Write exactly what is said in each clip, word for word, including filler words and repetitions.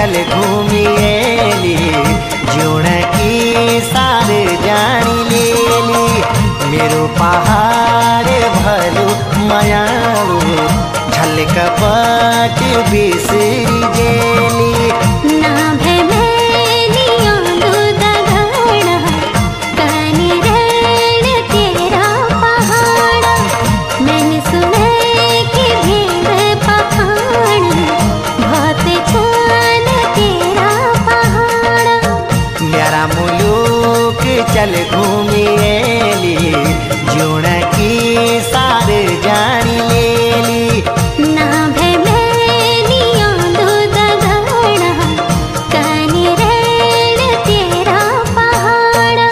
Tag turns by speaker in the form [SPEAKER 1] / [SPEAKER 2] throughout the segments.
[SPEAKER 1] चल घूमिएली जोड़ की सारे जानी लेली मेरो पहाड़ भलो मायारू झलक पट बिसरी गेली
[SPEAKER 2] ना भे मैलियों दूध घड़ा कानी रण तेरा पहाड़ा मैंने सुना कि भेड़ पहाड़ बहुत चान तेरा पहाड़ा
[SPEAKER 1] मेरा मुलुक चल घूमिएली जोड़ की सारे जानी लेली
[SPEAKER 2] ना भे मैलियों दूध घड़ा कानी रण तेरा पहाड़ा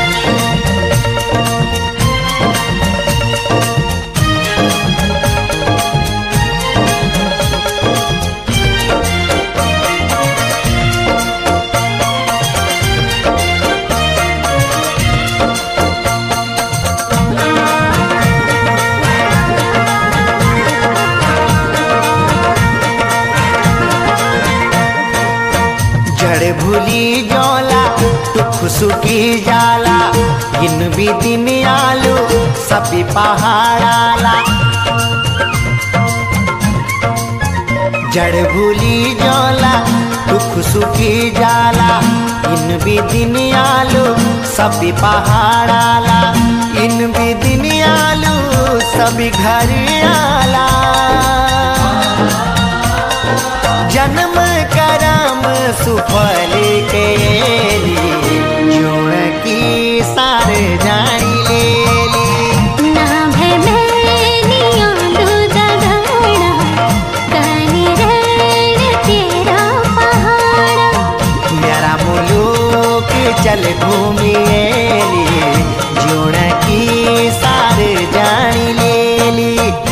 [SPEAKER 1] जड़ भूली जोला दुख सुखी जाला इन भी दिन आलू सभी पहाड़ाला जड़ भूली जोला दुख सुखी जाला इन भी दिन आलू सभी पहाड़ाला इन भी दिन आलू सभी घर आला जन्म करम सुफल के जोड़ की सारे जानी लेली
[SPEAKER 2] ना भे मैलियों दूध घड़ा कानी रण तेरा पहाड़ा
[SPEAKER 1] मेरा मुलुक चल घूमिएली जोड़ की सारे जानी लेली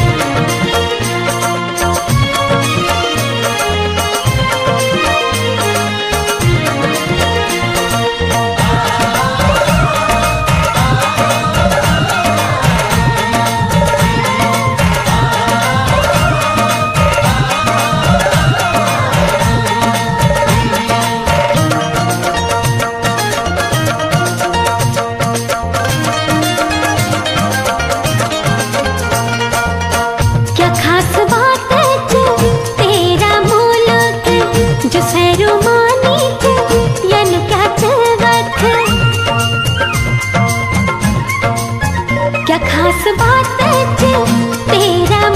[SPEAKER 2] क्या खास बात है जो तेरा मुलुक जो सैरो मानी यन क्या चवक क्या खास बात है जो तेरा